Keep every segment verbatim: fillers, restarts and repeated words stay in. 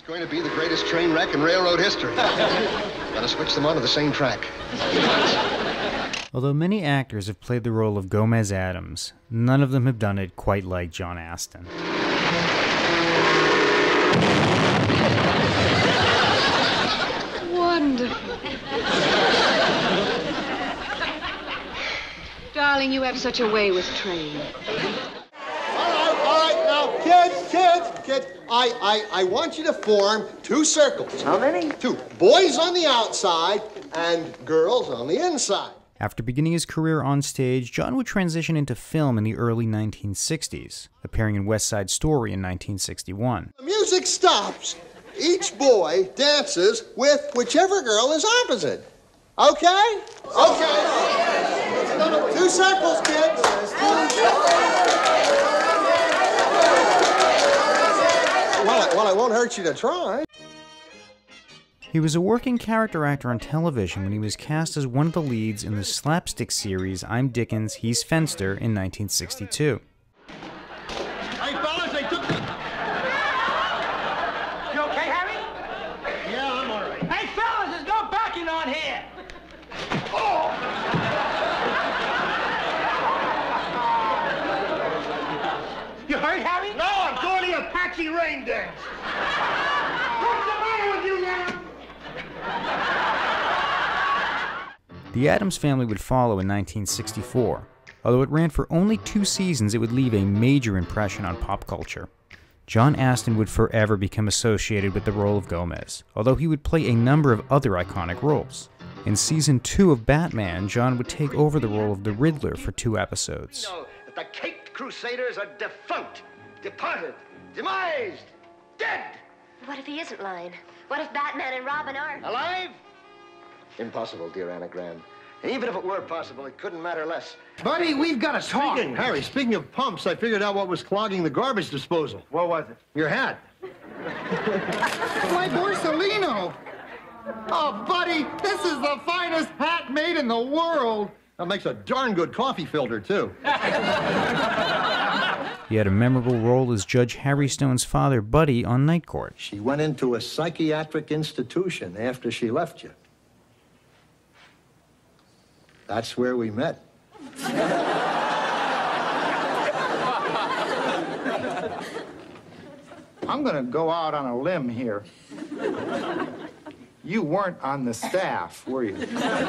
going to be the greatest train wreck in railroad history. Gotta switch them onto the same track. Although many actors have played the role of Gomez Addams, none of them have done it quite like John Astin. Wonderful. Darling, you have such a way with trains. All right, all right, now, kids, kids, kids, I, I, I want you to form two circles. How many? Two. Boys on the outside and girls on the inside. After beginning his career on stage, John would transition into film in the early nineteen sixties, appearing in West Side Story in nineteen sixty-one. The music stops. Each boy dances with whichever girl is opposite. Okay? Okay. Two circles, kids. Well, it, well, it won't hurt you to try. He was a working character actor on television when he was cast as one of the leads in the slapstick series I'm Dickens, He's Fenster in nineteen sixty-two. Hey, fellas, they took me. You okay, Harry? Yeah, I'm all right. Hey, fellas, there's no backing on here. Oh! You hurt, Harry? No, I'm doing the Apache rain dance. What's the matter with you, now? The Addams Family would follow in nineteen sixty-four. Although it ran for only two seasons, it would leave a major impression on pop culture. John Astin would forever become associated with the role of Gomez, although he would play a number of other iconic roles. In season two of Batman, John would take over the role of the Riddler for two episodes. We know that the Caped Crusaders are defunct, departed, demised, dead. What if he isn't lying? What if Batman and Robin are? Alive? Impossible, dear Anagram. And even if it were possible, it couldn't matter less. Buddy, we've got to talk. Speaking, Harry, speaking of pumps, I figured out what was clogging the garbage disposal. What was it? Your hat. My Borsalino! Oh, buddy, this is the finest hat made in the world. That makes a darn good coffee filter, too. He had a memorable role as Judge Harry Stone's father, Buddy, on Night Court. She went into a psychiatric institution after she left you. That's where we met. I'm gonna go out on a limb here. You weren't on the staff, were you?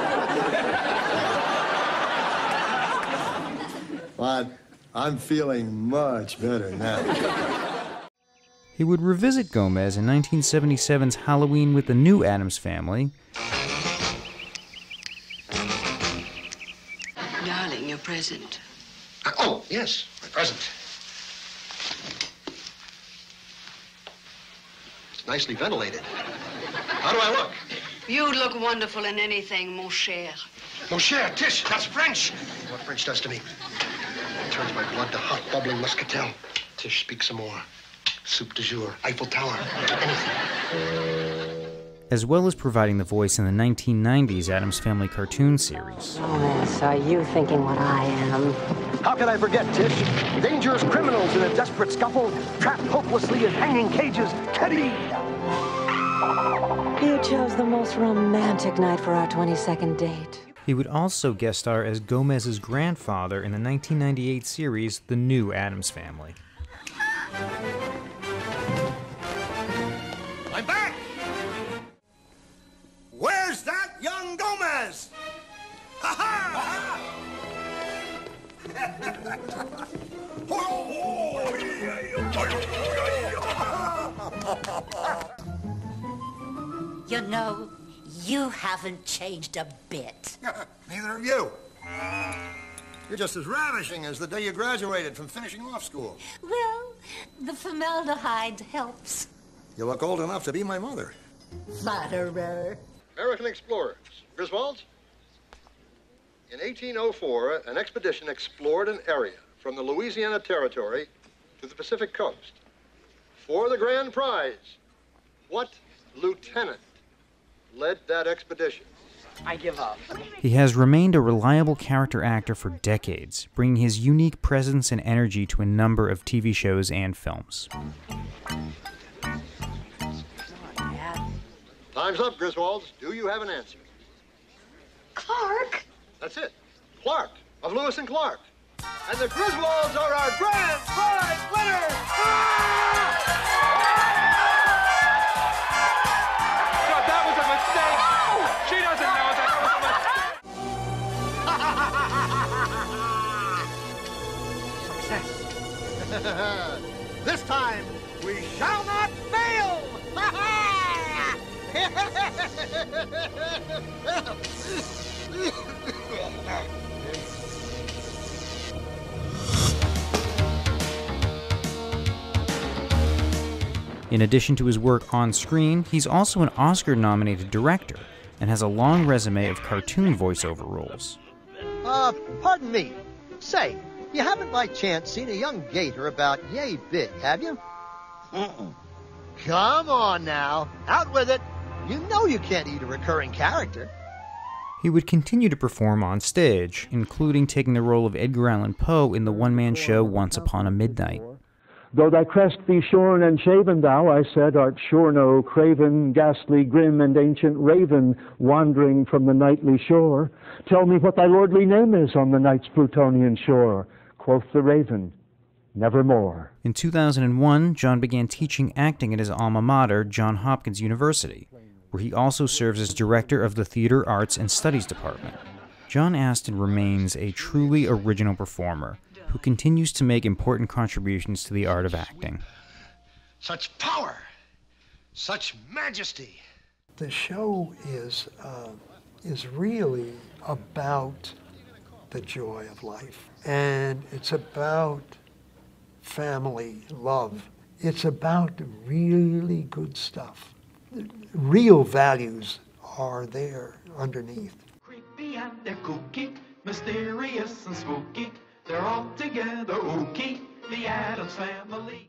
But I'm feeling much better now. He would revisit Gomez in nineteen seventy-seven's Halloween with the New Addams Family. Darling, your present. Uh, oh, yes, my present. It's nicely ventilated. How do I look? You look wonderful in anything, mon cher. Mon cher, Tish, that's French. What French does to me. It turns my blood to hot, bubbling muscatel. Tish, speak some more. Soup du jour, Eiffel Tower, anything. As well as providing the voice in the nineteen nineties Addams Family cartoon series. Gomez, are you thinking what I am? How can I forget, Tish? Dangerous criminals in a desperate scuffle, trapped hopelessly in hanging cages. Teddy! You chose the most romantic night for our twenty-second date. He would also guest star as Gomez's grandfather in the nineteen ninety-eight series The New Addams Family. I'm back! Where's that young Gomez? Ha ha! You know, you haven't changed a bit. Neither have you. You're just as ravishing as the day you graduated from finishing off school. Well, the formaldehyde helps. You look old enough to be my mother. Flatterer. American explorers. Griswolds? In eighteen oh four, an expedition explored an area from the Louisiana Territory to the Pacific coast. For the grand prize, what lieutenant led that expedition? I give up. He has remained a reliable character actor for decades, bringing his unique presence and energy to a number of T V shows and films. Time's up, Griswolds. Do you have an answer? Clark? That's it. Clark of Lewis and Clark. And the Griswolds are our grand prize winners! Ah! So that was a mistake. She doesn't know that that was a mistake. Success. This time, we shall not fail! In addition to his work on screen, he's also an Oscar-nominated director and has a long resume of cartoon voiceover roles. Uh, pardon me. Say, you haven't by chance seen a young gator about yay big, have you? Mm-mm. Come on now, out with it. You know you can't eat a recurring character. He would continue to perform on stage, including taking the role of Edgar Allan Poe in the one-man show Once Upon a Midnight. Though thy crest be shorn and shaven, thou, I said, art sure no craven, ghastly, grim, and ancient raven, wandering from the nightly shore. Tell me what thy lordly name is on the night's Plutonian shore. Quoth the raven, nevermore. In two thousand one, John began teaching acting at his alma mater, Johns Hopkins University, where he also serves as director of the Theater Arts and Studies Department. John Astin remains a truly original performer who continues to make important contributions to the art of acting. Such power, such majesty. The show is uh, is really about the joy of life, and it's about family, love. It's about really good stuff. Real values are there underneath. Creepy and they're kooky, mysterious and spooky. They're all together ooky, the Addams Family.